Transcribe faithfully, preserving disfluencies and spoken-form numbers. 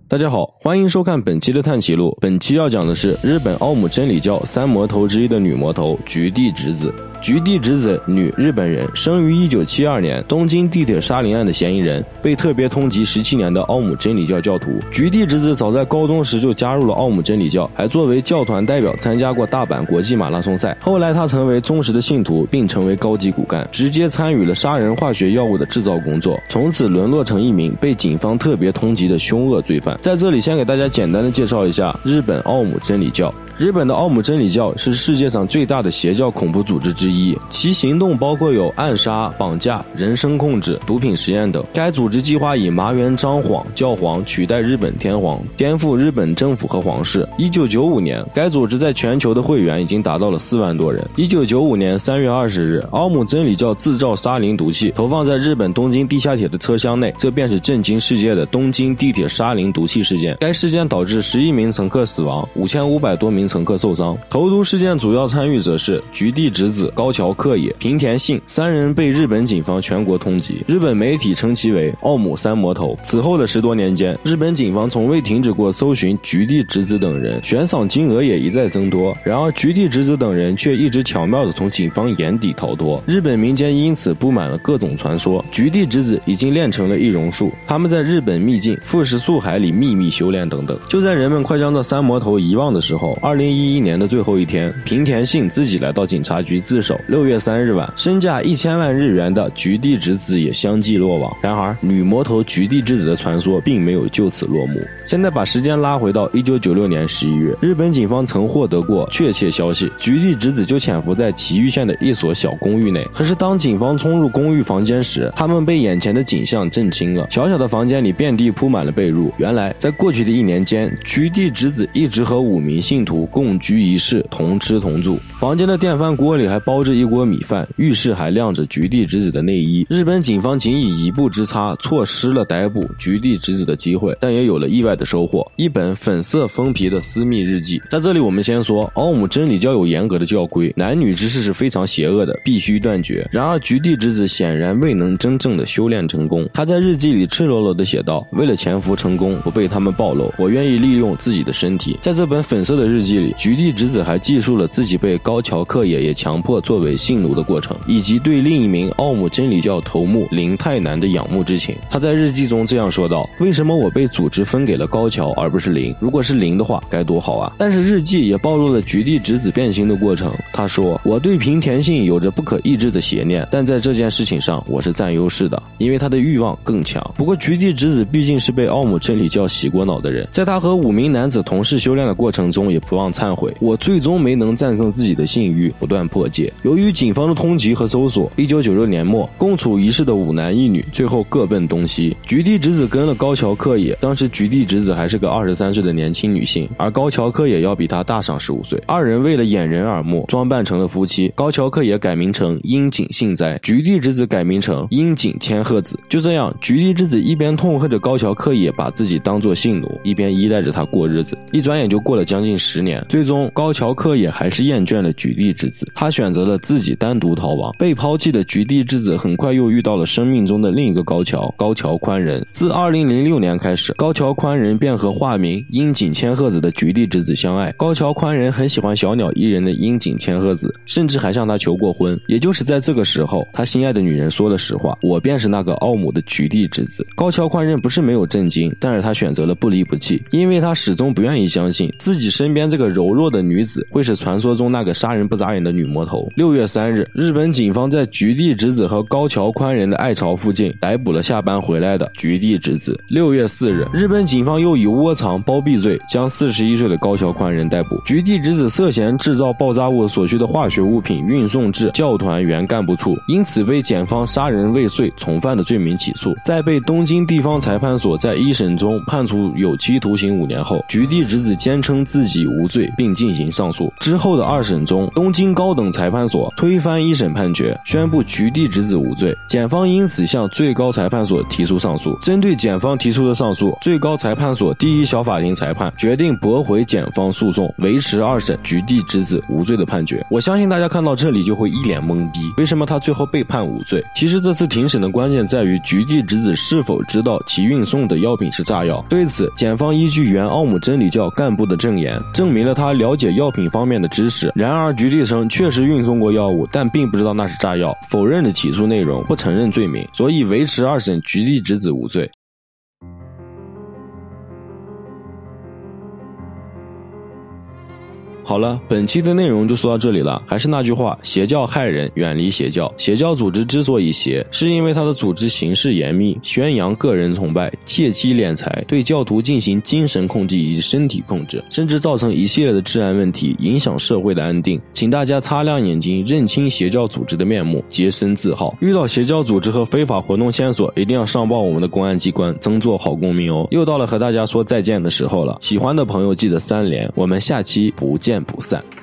大家好，欢迎收看本期的探奇录。本期要讲的是日本奥姆真理教三魔头之一的女魔头菊地直子。菊地直子，女，日本人，生于一九七二年，东京地铁杀灵案的嫌疑人，被特别通缉十七年的奥姆真理教教徒。菊地直子早在高中时就加入了奥姆真理教，还作为教团代表参加过大阪国际马拉松赛。后来她成为忠实的信徒，并成为高级骨干，直接参与了杀人化学药物的制造工作，从此沦落成一名被警方特别通缉的凶恶罪犯。在这里先给大家简单的介绍一下日本奥姆真理教。日本的奥姆真理教是世界上最大的邪教恐怖组织之一，其行动包括有暗杀、绑架、人身控制、毒品实验等。该组织计划以麻原彰晃教皇取代日本天皇，颠覆日本政府和皇室。一九九五年，该组织在全球的会员已经达到了四万多人。一九九五年三月二十日，奥姆真理教自造沙林毒气，投放在日本东京地下铁的车厢内，这便是震惊世界的东京地铁沙林毒气事件。该事件导致十一名乘客死亡，五千五百多名乘客受伤。投毒事件主要参与者是菊地直子、高桥克也、平田信三人，被日本警方全国通缉。日本媒体称其为奥姆三魔头。此后的十多年间，日本警方从未停止过搜寻菊地直子等人，悬赏金额也一再增多。然而菊地直子等人却一直巧妙地从警方眼底逃脱。日本民间因此布满了各种传说，菊地直子已经练成了易容术，他们在日本秘境富士宿海里秘密修炼等等。就在人们快将这三魔头遗忘的时候，二零一一年的最后一天，平田信自己来到警察局自首。六月三日晚，身价一千万日元的菊地直子也相继落网。然而女魔头菊地直子的传说并没有就此落幕。现在把时间拉回到一九九六年十一月，日本警方曾获得过确切消息，菊地直子就潜伏在埼玉县的一所小公寓内。可是当警方冲入公寓房间时，他们被眼前的景象震惊了。小小的房间里遍地铺满了被褥，原来在过去的一年间，菊地直子一直和五名信徒共居一室，同吃同住。房间的电饭锅里还包着一锅米饭，浴室还晾着菊地直子的内衣。日本警方仅以一步之差错失了逮捕菊地直子的机会，但也有了意外的收获，一本粉色封皮的私密日记。在这里我们先说，奥姆真理教有严格的教规，男女之事是非常邪恶的，必须断绝。然而菊地直子显然未能真正的修炼成功。他在日记里赤裸裸地写道，为了潜伏成功，不被他们暴露，我愿意利用自己的身体。在这本粉色的日记里，菊地直子还记述了自己被高桥克也也强迫作为性奴的过程，以及对另一名奥姆真理教头目林太南的仰慕之情。他在日记中这样说道，为什么我被组织分给了高桥而不是林？如果是林的话该多好啊。但是日记也暴露了菊地直子变心的过程。他说，我对平田信有着不可抑制的邪念，但在这件事情上我是占优势的，因为他的欲望更强。不过菊地直子毕竟是被奥姆真理教洗过脑的人，在他和五名男子同事修炼的过程中也不忘忏悔，我最终没能战胜自己的性欲，不断破戒。由于警方的通缉和搜索，一九九六年末，共处一室的五男一女最后各奔东西。菊地直子跟了高桥克也，当时菊地直子还是个二十三岁的年轻女性，而高桥克也要比她大上十五岁。二人为了掩人耳目，装扮成了夫妻。高桥克也改名成樱井幸哉，菊地直子改名成樱井千鹤子。就这样，菊地直子一边痛恨着高桥克也把自己当作性奴，一边依赖着他过日子。一转眼就过了将近十年，最终高桥克也还是厌倦了菊地直子，他选择了自己单独逃亡。被抛弃的菊地直子很快又遇到了生命中的另一个高桥，高桥宽人。自二零零六年开始，高桥宽人便和化名樱井千鹤子的菊地直子相爱。高桥宽人很喜欢小鸟依人的樱井千鹤子，甚至还向他求过婚。也就是在这个时候，他心爱的女人说了实话，我便是那个奥姆的菊地直子。高桥宽人不是没有震惊，但是他选择了不离不弃，因为他始终不愿意相信自己身边这个柔弱的女子会是传说中那个杀人不眨眼的女魔头。六月三日，日本警方在菊地直子和高桥宽人的爱巢附近逮捕了下班回来的菊地直子。六月四日，日本警方又以窝藏包庇罪将四十一岁的高桥宽人逮捕。菊地直子涉嫌制造爆炸物所需的化学物品运送至教团原干部处，因此被检方杀人未遂从犯的罪名起诉。在被东京地方裁判所在一审中判处有期徒刑五年后，菊地直子坚称自己无罪，并进行上诉。之后的二审中，东京高等裁判所推翻一审判决，宣布菊地直子无罪，检方因此向最高裁判所提出上诉。针对检方提出的上诉，最高裁判所第一小法庭裁判决定驳回检方诉讼，维持二审菊地直子无罪的判决。我相信大家看到这里就会一脸懵逼，为什么他最后被判无罪？其实这次庭审的关键在于菊地直子是否知道其运送的药品是炸药。对此，检方依据原奥姆真理教干部的证言，证明了他了解药品方面的知识。然而菊地称确实运送过药物，但并不知道那是炸药，否认了起诉内容，不承认罪名，所以维持二审菊地直子无罪。好了，本期的内容就说到这里了。还是那句话，邪教害人，远离邪教。邪教组织之所以邪，是因为它的组织形式严密，宣扬个人崇拜，借机敛财，对教徒进行精神控制以及身体控制，甚至造成一系列的治安问题，影响社会的安定。请大家擦亮眼睛，认清邪教组织的面目，洁身自好。遇到邪教组织和非法活动线索，一定要上报我们的公安机关，争做好公民哦。又到了和大家说再见的时候了，喜欢的朋友记得三连，我们下期不见不散。